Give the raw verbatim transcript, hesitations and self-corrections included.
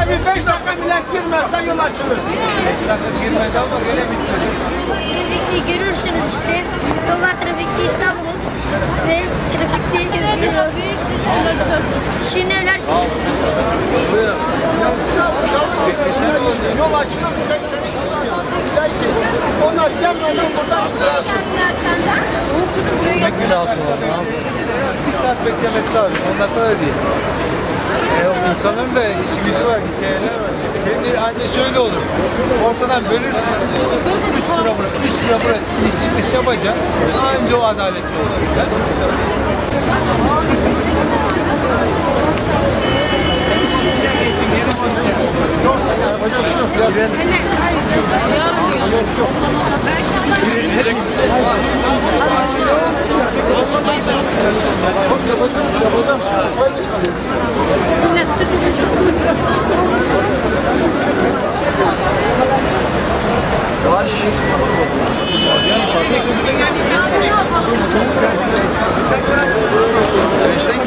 bir beş dakika bile girmezse yol açılır. beş dakika girmedi ama gene bitmedi. Trafikte görürsünüz işte. Yollar trafikte İstanbul ve trafikte gözüküyor. Şimdi evler Yol açılır mı? Tek seni belki. Onlar gelmeden buradan gidersin. Ekmek günü atıyorlar. Bir saat beklemesi lazım. Onlar da öyle değil. E, insanların da işi gücü var, hikayeler var. Şimdi ancak şöyle olur. Ortadan bölürsün. üç sıra bırak, üç sıra bırak. İş çıkış yapacaksın. Anca o adaletli olur. Hocam şu biraz. Hocam şu. Hocam şu. Böyle çıkıyor. Yavaş. Yani saatlik konuşsa gelmiyor. Beşten